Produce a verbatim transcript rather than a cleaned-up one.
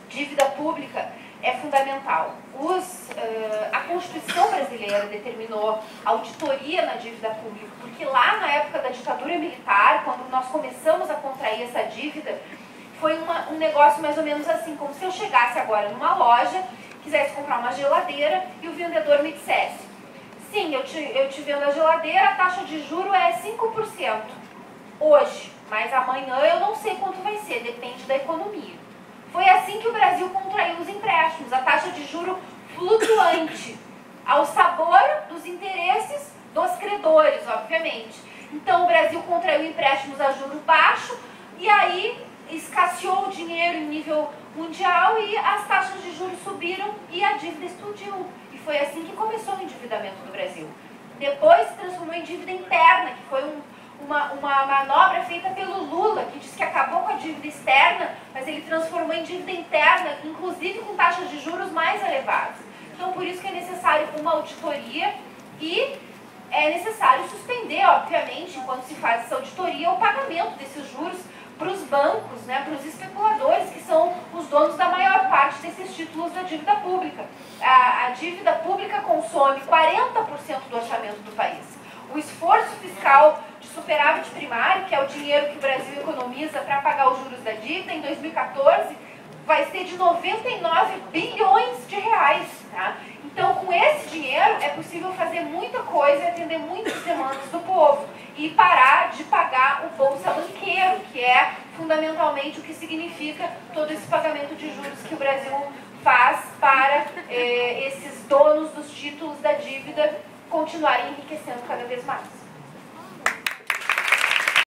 dívida pública é fundamental. Os, uh, a Constituição brasileira determinou auditoria na dívida pública, porque lá na época da ditadura militar, quando nós começamos a contrair essa dívida, foi uma, um negócio mais ou menos assim, como se eu chegasse agora numa loja, quisesse comprar uma geladeira e o vendedor me dissesse: sim, eu te, eu te vendo a geladeira, a taxa de juro é cinco por cento hoje, mas amanhã eu não sei quanto vai ser, depende da economia. Foi assim que o Brasil contraiu os empréstimos, a taxa de juro flutuante, ao sabor dos interesses dos credores, obviamente. Então o Brasil contraiu empréstimos a juro baixo e aí escasseou o dinheiro em nível mundial e as taxas de juros subiram e a dívida explodiu. E foi assim que começou o endividamento do Brasil. Depois se transformou em dívida interna, que foi um, uma, uma manobra feita pelo Lula, que disse que acabou com a dívida externa, mas ele transformou em dívida interna, inclusive com taxas de juros mais elevadas. Então por isso que é necessário uma auditoria e é necessário suspender, obviamente, enquanto se faz essa auditoria, o pagamento desses juros para os bancos, né, para os especuladores, que são os donos da maior parte desses títulos da dívida pública. A, a dívida pública consome quarenta por cento do orçamento do país. O esforço fiscal de superávit primário, que é o dinheiro que o Brasil economiza para pagar os juros da dívida, em dois mil e quatorze, vai ser de noventa e nove bilhões de reais. Tá? Então, com esse dinheiro, é possível fazer muita coisa e atender muitas demandas do povo. E parar de pagar o Bolsa Banqueiro, que é fundamentalmente o que significa todo esse pagamento de juros que o Brasil faz para eh, esses donos dos títulos da dívida continuarem enriquecendo cada vez mais.